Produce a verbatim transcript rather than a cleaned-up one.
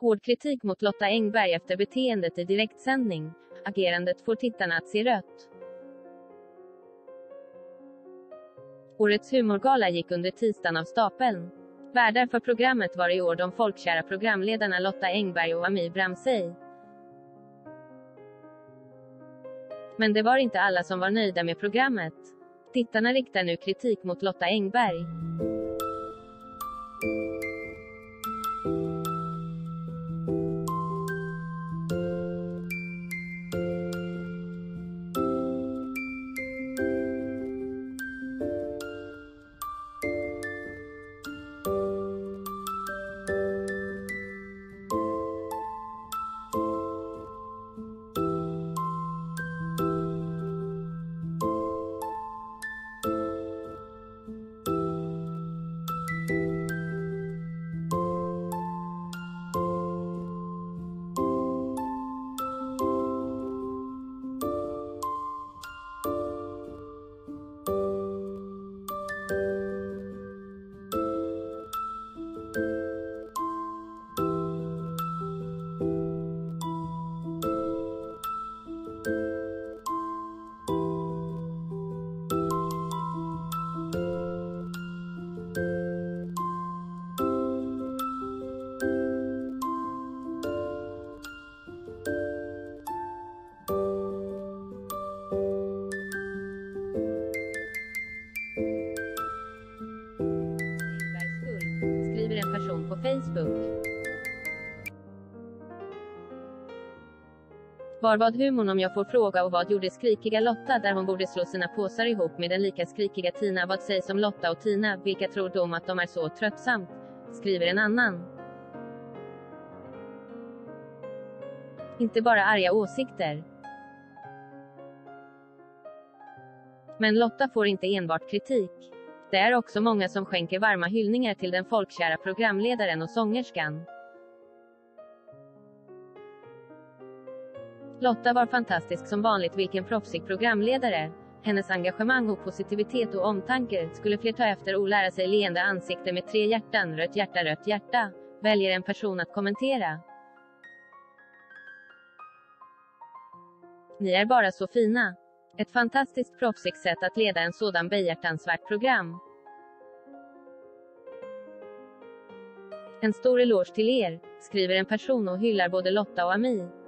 Hård kritik mot Lotta Engberg efter beteendet i direktsändning. Agerandet får tittarna att se rött. Årets humorgala gick under tisdagen av stapeln. Värdar för programmet var i år de folkkära programledarna Lotta Engberg och Amir Bramsey. Men det var inte alla som var nöjda med programmet. Tittarna riktar nu kritik mot Lotta Engberg. Skriver en person på Facebook. Var vad humorn om jag får fråga, och vad gjorde skrikiga Lotta där hon borde slå sina påsar ihop med den lika skrikiga Tina? Vad sägs om Lotta och Tina, vilka tror de att de är så tröttsamt? Skriver en annan. Inte bara arga åsikter. Men Lotta får inte enbart kritik. Det är också många som skänker varma hyllningar till den folkkära programledaren och sångerskan. Lotta var fantastisk som vanligt, vilken proffsig programledare. Hennes engagemang och positivitet och omtanke skulle fler ta efter och lära sig. Leende ansikte med tre hjärtan, rött hjärta, rött hjärta, väljer en person att kommentera. Ni är bara så fina. Ett fantastiskt proffsigt sätt att leda en sådan behjärtansvärt program. En stor eloge till er, skriver en person och hyllar både Lotta och Amir.